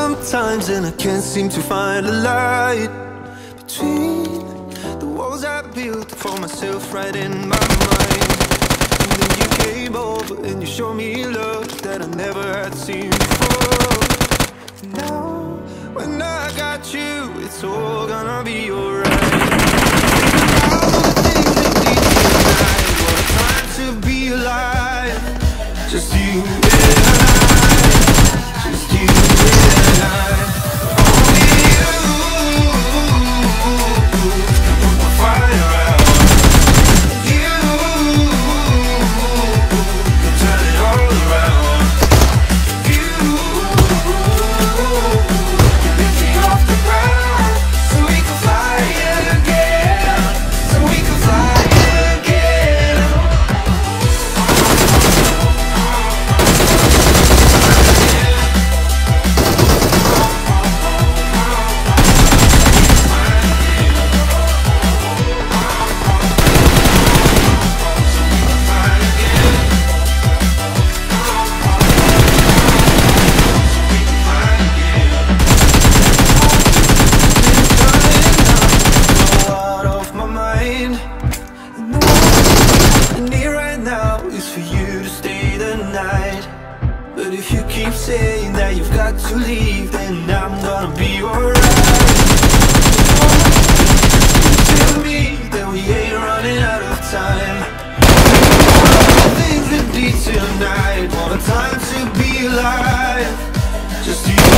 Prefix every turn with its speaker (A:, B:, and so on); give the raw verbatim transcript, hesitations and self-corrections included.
A: sometimes and I can't seem to find a light between the walls I built for myself right in my mind. And then you came over and you showed me love that I never had seen before. Now when I got you, it's all gonna be alright. What a time to be alive. Just you and I, just you and I. Only you put my fire out. You can turn it all around. You can lift me off the ground, so we can fly again, so we can fly again. Out of my mind, and all I need right now is for you to stay the night. But if you keep saying that you've got to leave, then I'm gonna be alright. Tell me that we ain't running out of time. Things that be tonight. What a time to be alive. Just you.